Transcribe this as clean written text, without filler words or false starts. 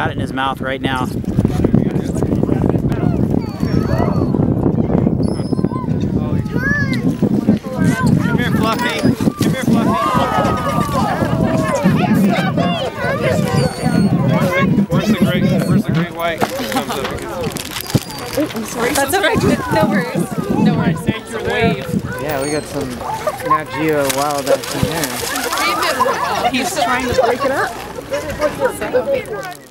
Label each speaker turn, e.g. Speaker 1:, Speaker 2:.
Speaker 1: got it in his mouth right now.
Speaker 2: Come here, Fluffy. Come here, Fluffy. Where's the great white? Comes up and gets
Speaker 3: I'm sorry. That's alright. No worries. No worries.
Speaker 2: it's a wave.
Speaker 4: Yeah, we got some Nat Geo wild action here.
Speaker 3: He's trying to break it up. So.